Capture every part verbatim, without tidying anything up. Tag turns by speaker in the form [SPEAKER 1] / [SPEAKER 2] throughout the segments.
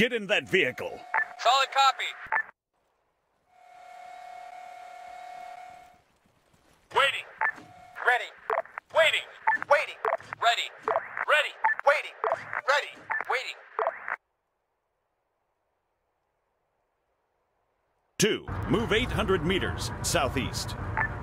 [SPEAKER 1] Get in that vehicle.
[SPEAKER 2] Solid copy. Waiting. Ready. Waiting. Waiting. Ready. Ready. Waiting. Ready. Waiting.
[SPEAKER 1] Two, move eight hundred meters southeast.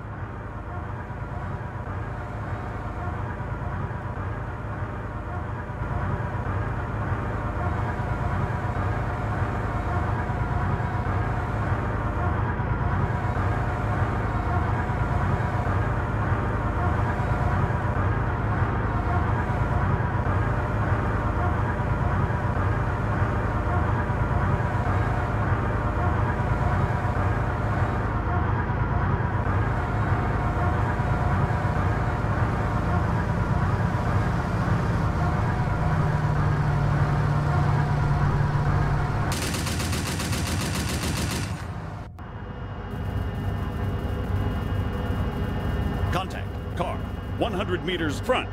[SPEAKER 1] Contact, car, one hundred meters front.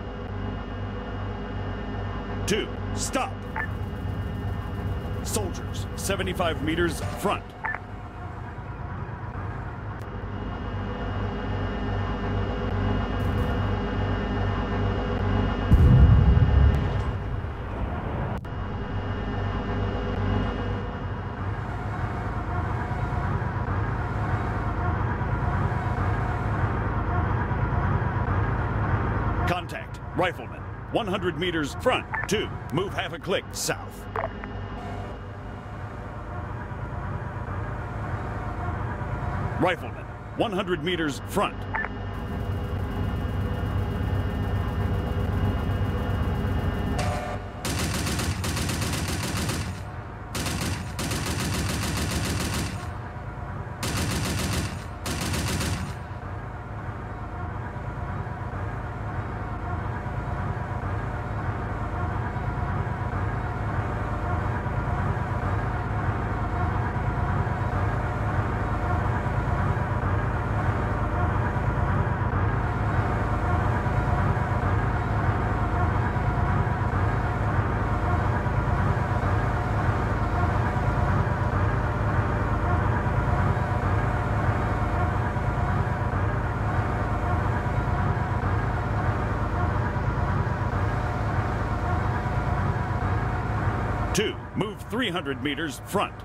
[SPEAKER 1] Two, stop. Soldiers, seventy-five meters front. Contact, rifleman, one hundred meters front. Two, move half a click south. Rifleman, one hundred meters front. Two, move three hundred meters front.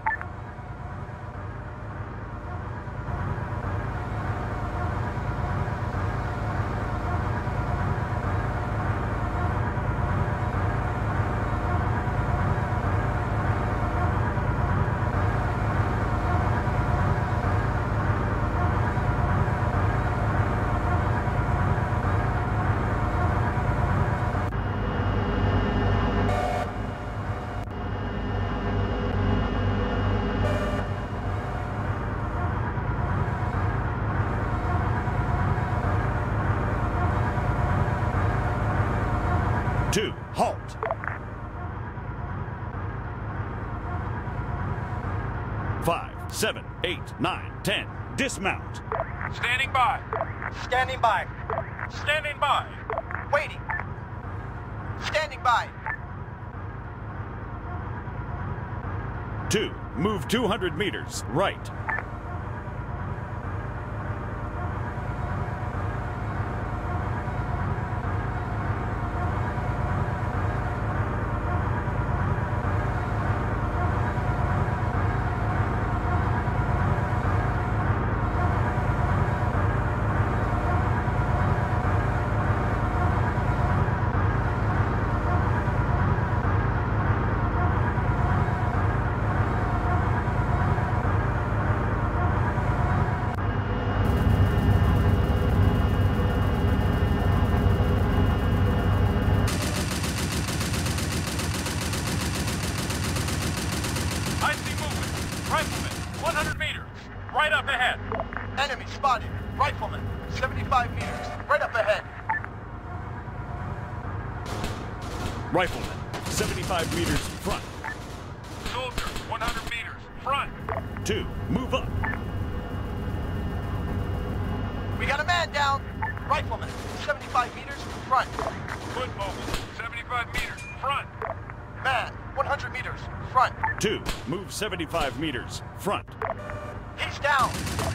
[SPEAKER 1] Two, halt. Five, seven, eight, nine, ten, dismount.
[SPEAKER 2] Standing by. Standing by. Standing by. Waiting. Standing by.
[SPEAKER 1] Two, move two hundred meters right.
[SPEAKER 2] I see movement. Rifleman, one hundred meters. Right up ahead. Enemy spotted. Rifleman, seventy-five meters. Right up ahead.
[SPEAKER 1] Rifleman, seventy-five meters front.
[SPEAKER 2] Soldier, one hundred meters. Front.
[SPEAKER 1] Two, move up.
[SPEAKER 2] We got a man down. Rifleman, seventy-five meters. Front. Foot mobile, seventy-five meters. Front. Man, one hundred meters, front.
[SPEAKER 1] Two, move seventy-five meters, front.
[SPEAKER 2] He's down.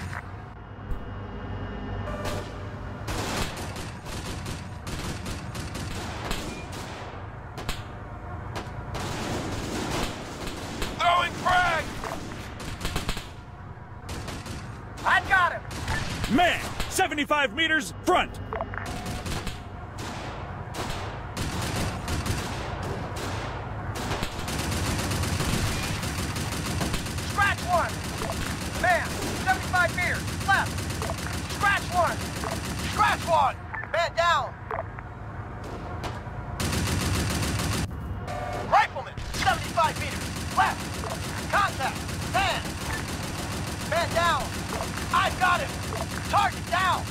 [SPEAKER 2] Throwing frag! I got him!
[SPEAKER 1] Man, seventy-five meters, front.
[SPEAKER 2] Scratch one! Man, seventy-five meters, left! Scratch one! Scratch one! Man down! Rifleman, seventy-five meters, left! Contact, man! Man down! I've got him! Target down!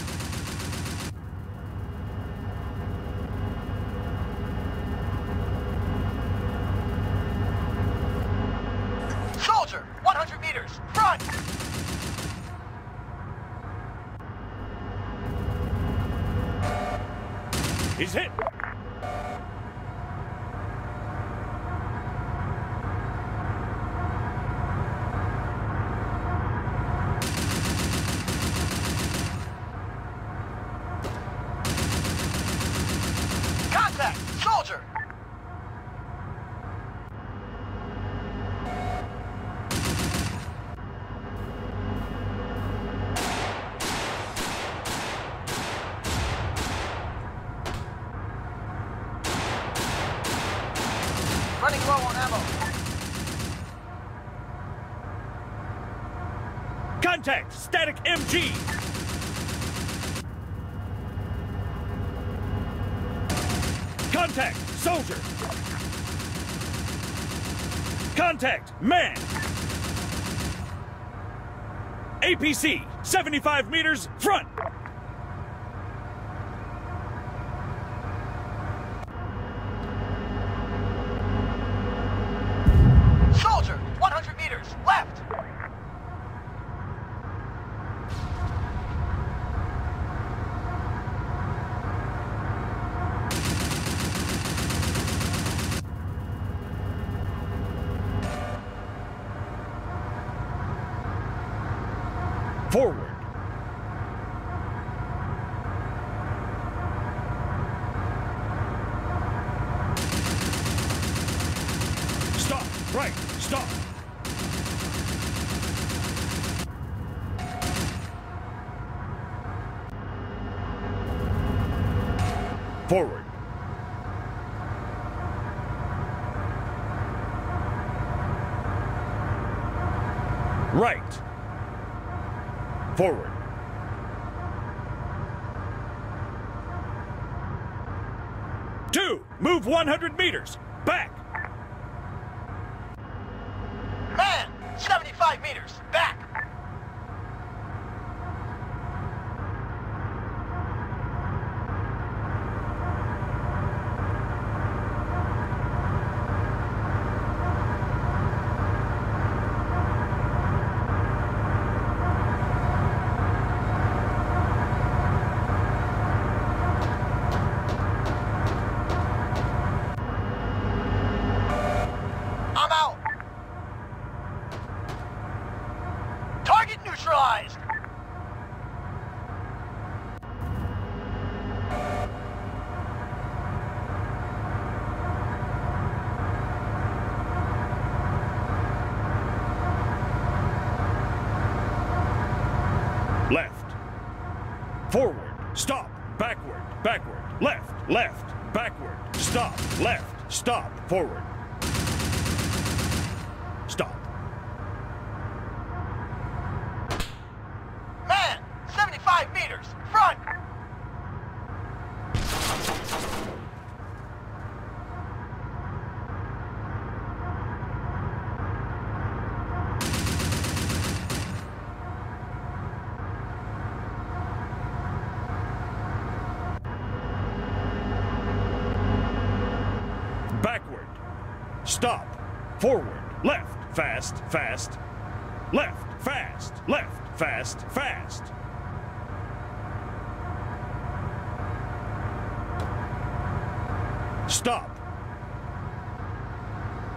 [SPEAKER 2] Soldier, one hundred meters, front!
[SPEAKER 1] He's hit.
[SPEAKER 2] Contact! Soldier! Running low on ammo.
[SPEAKER 1] Contact, static M G. Contact, soldier. Contact, man. A P C, seventy-five meters, front.
[SPEAKER 2] Soldier, one hundred meters, left!
[SPEAKER 1] Forward. Stop, right, stop. Forward. Right. Forward. Two, move one hundred meters. Back.
[SPEAKER 2] Man, seventy-five meters, back! I'm out! Target neutralized!
[SPEAKER 1] Left. Forward. Stop. Backward. Backward. Left. Left. Backward. Stop. Left. Stop. Forward. Stop.
[SPEAKER 2] Man, seventy-five meters, front!
[SPEAKER 1] Backward. Stop. Forward. Left. Fast. Fast. Left. Fast. Left. Fast. Fast. Stop.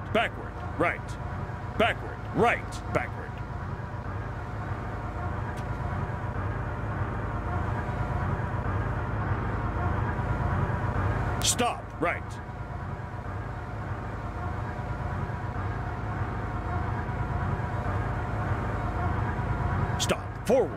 [SPEAKER 1] backward, right, backward, right, backward. Stop, right. Stop, forward.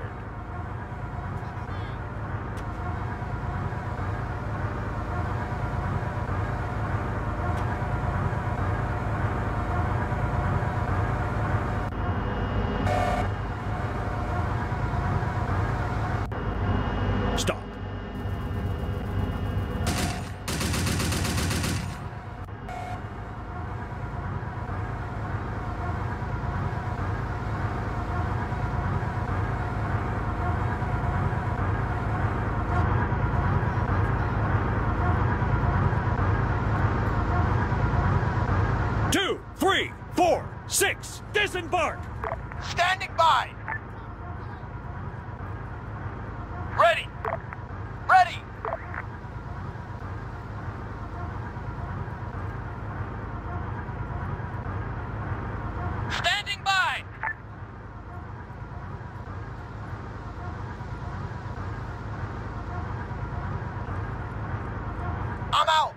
[SPEAKER 1] Stop. Two, three, four, six, disembark!
[SPEAKER 2] Standing by! Ready! Ready! Standing by! I'm out!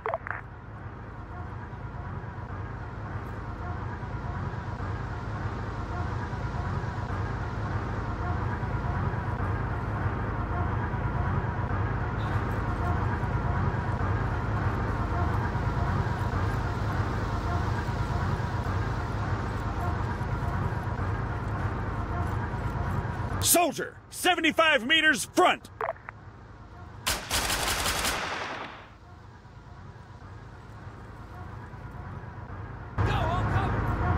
[SPEAKER 1] Soldier, seventy-five meters front.
[SPEAKER 2] Go, on cover!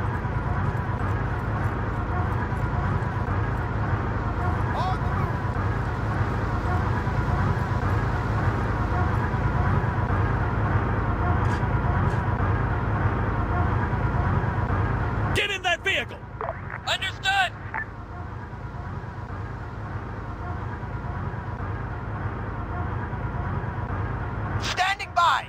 [SPEAKER 2] On the
[SPEAKER 1] Get in that vehicle.
[SPEAKER 2] move! Understood! Standing by!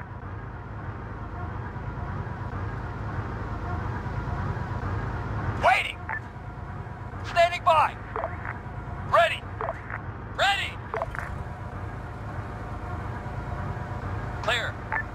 [SPEAKER 2] Waiting! Standing by! Ready! Ready! Clear.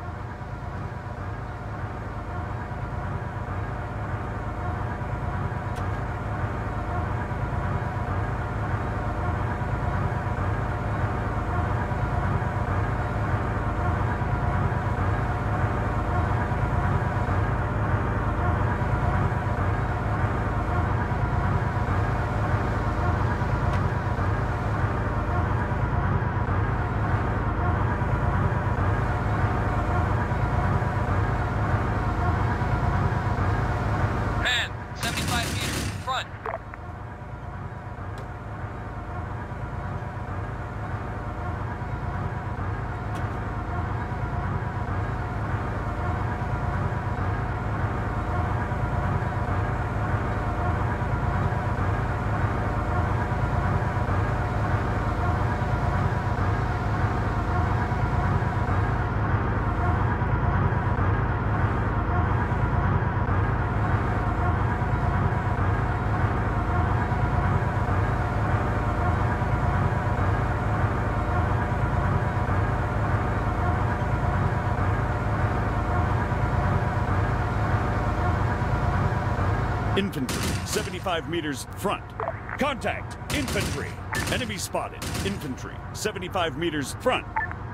[SPEAKER 2] Man, seventy-five meters, front.
[SPEAKER 1] Infantry, seventy-five meters front. Contact, infantry. Enemy spotted. Infantry, seventy-five meters front.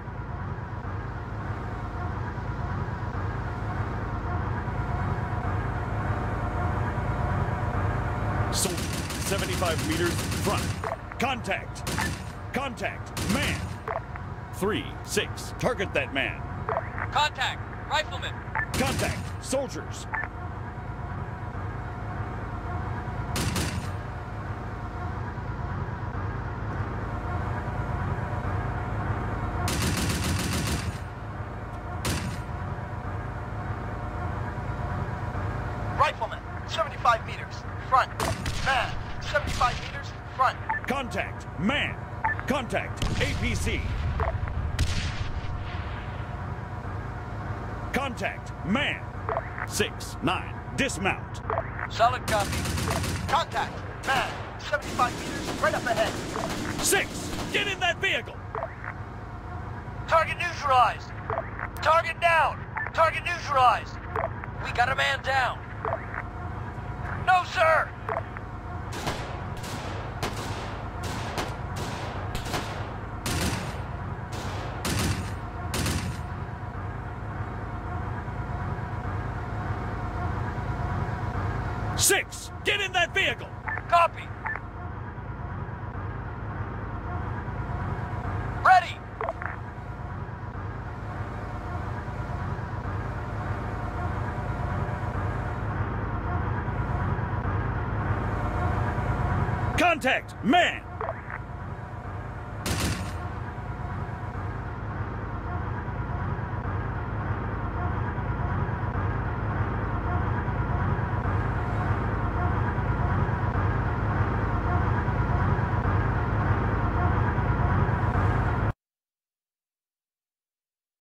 [SPEAKER 1] Soldier, seventy-five meters front. Contact. Contact, man. Three, six, target that man.
[SPEAKER 2] Contact, rifleman.
[SPEAKER 1] Contact, soldiers.
[SPEAKER 2] Rifleman, seventy-five meters, front. Man, seventy-five meters, front.
[SPEAKER 1] Contact, man. Contact, A P C. Contact, man. Six, nine, dismount.
[SPEAKER 2] Solid copy. Contact. Man, seventy-five meters, right up ahead.
[SPEAKER 1] Six, get in that vehicle.
[SPEAKER 2] Target neutralized. Target down. Target neutralized. We got a man down. No, sir.
[SPEAKER 1] Six, get in that vehicle.
[SPEAKER 2] Copy. Ready.
[SPEAKER 1] Contact, man.